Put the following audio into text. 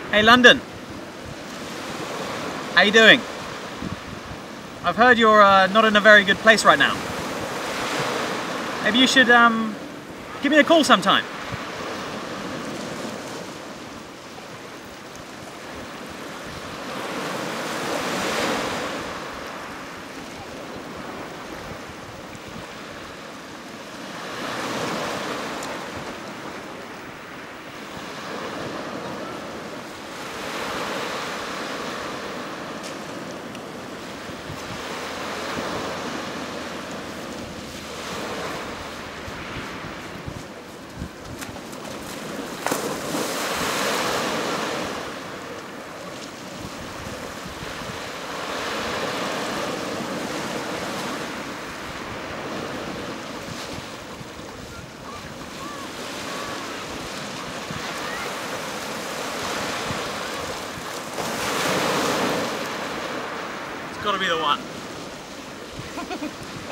Hey London, how you doing? I've heard you're not in a very good place right now. Maybe you should give me a call sometime. It's got to be the one.